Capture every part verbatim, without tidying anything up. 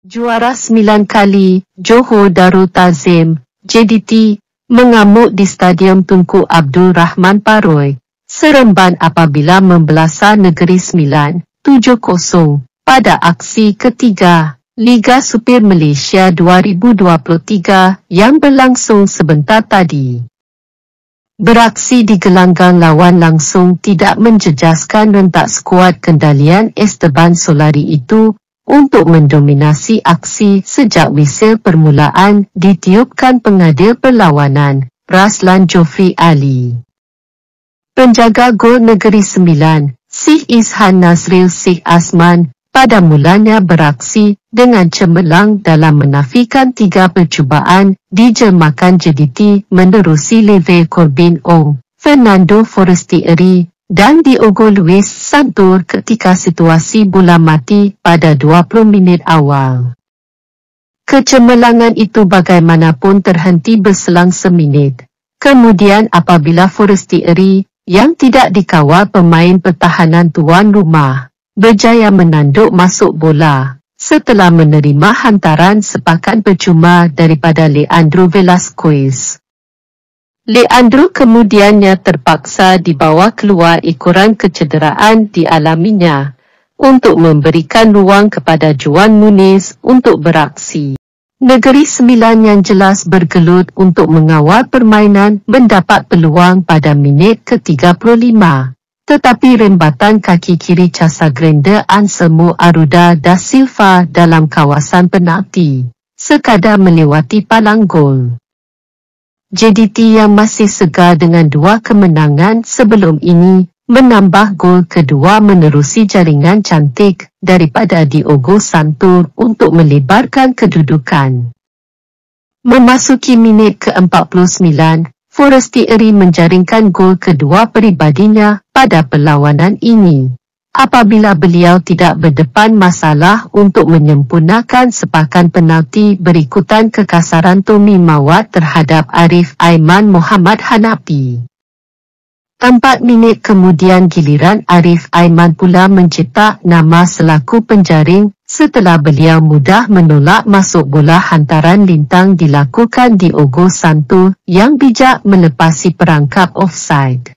Juara sembilan kali, Johor Darul Ta'zim, J D T, mengamuk di Stadium Tunku Abdul Rahman Paroi, Seremban apabila membelasah Negeri Sembilan, tujuh kosong, pada aksi ketiga, Liga Super Malaysia dua ribu dua puluh tiga yang berlangsung sebentar tadi. Beraksi di gelanggang lawan langsung tidak menjejaskan rentak skuad kendalian Esteban Solari itu untuk mendominasi aksi sejak wisil permulaan ditiupkan pengadil perlawanan, Raslan Jofri Ali. Penjaga gol Negeri Sembilan, Syekh Ishan Nazril Syekh Asman, pada mulanya beraksi dengan cemerlang dalam menafikan tiga percubaan dijemakan J D T menerusi Leve Corbin Ong, Fernando Forestieri, dan Diogo Luis Santur ketika situasi bola mati pada dua puluh minit awal. Kecemerlangan itu bagaimanapun terhenti berselang seminit. Kemudian apabila Forestieri, yang tidak dikawal pemain pertahanan tuan rumah, berjaya menanduk masuk bola, setelah menerima hantaran sepakan percuma daripada Leandro Velasquez. Leandro kemudiannya terpaksa dibawa keluar ekoran kecederaan dialaminya, untuk memberikan ruang kepada Juan Muniz untuk beraksi. Negeri Sembilan yang jelas bergelut untuk mengawal permainan mendapat peluang pada minit ke tiga puluh lima. Tetapi rembatan kaki kiri Casagrande Anselmo Aruda da Silva dalam kawasan penalti sekadar melewati palang gol. J D T yang masih segar dengan dua kemenangan sebelum ini menambah gol kedua menerusi jaringan cantik daripada Diogo Santur untuk melebarkan kedudukan. Memasuki minit ke empat puluh sembilan, Forestieri menjaringkan gol kedua peribadinya pada perlawanan ini. Apabila beliau tidak berdepan masalah untuk menyempurnakan sepakan penalti berikutan kekasaran Tommy Mawat terhadap Arif Aiman Muhammad Hanapi. Empat minit kemudian giliran Arif Aiman pula mencetak nama selaku penjaring setelah beliau mudah menolak masuk bola hantaran lintang dilakukan Diogo Santur yang bijak melepasi perangkap offside.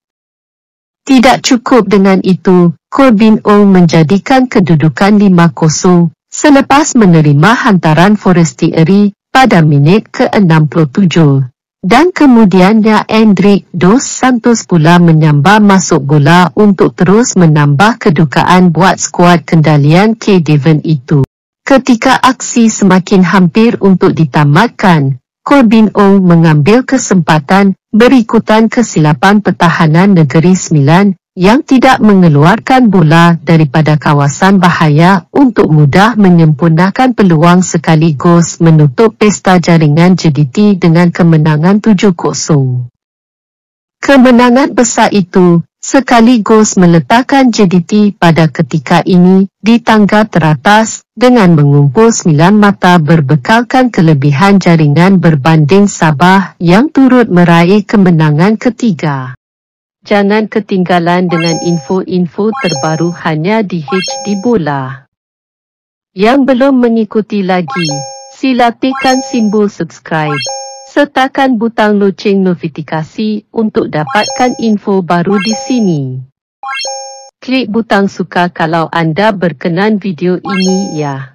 Tidak cukup dengan itu, Corbin Ong menjadikan kedudukan lima kosong selepas menerima hantaran Forestieri pada minit ke enam puluh tujuh. Dan kemudiannya Endrick dos Santos pula menyambar masuk bola untuk terus menambah kedukaan buat skuad kendalian K. Devon itu. Ketika aksi semakin hampir untuk ditamatkan, Corbin Ong mengambil kesempatan berikutan kesilapan pertahanan Negeri Sembilan yang tidak mengeluarkan bola daripada kawasan bahaya untuk mudah menyempurnakan peluang sekaligus menutup pesta jaringan J D T dengan kemenangan tujuh kosong. Kemenangan besar itu sekaligus meletakkan J D T pada ketika ini di tangga teratas dengan mengumpul sembilan mata berbekalkan kelebihan jaringan berbanding Sabah yang turut meraih kemenangan ketiga. Jangan ketinggalan dengan info-info terbaru hanya di H D Bola. Yang belum mengikuti lagi, sila tekan simbol subscribe, sertakan butang loceng notifikasi untuk dapatkan info baru di sini. Klik butang suka kalau anda berkenan video ini ya.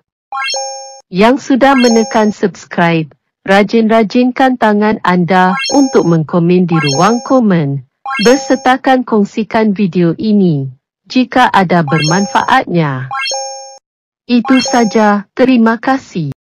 Yang sudah menekan subscribe, rajin-rajinkan tangan anda untuk mengkomen di ruang komen. Bersertakan kongsikan video ini, jika ada bermanfaatnya. Itu saja, terima kasih.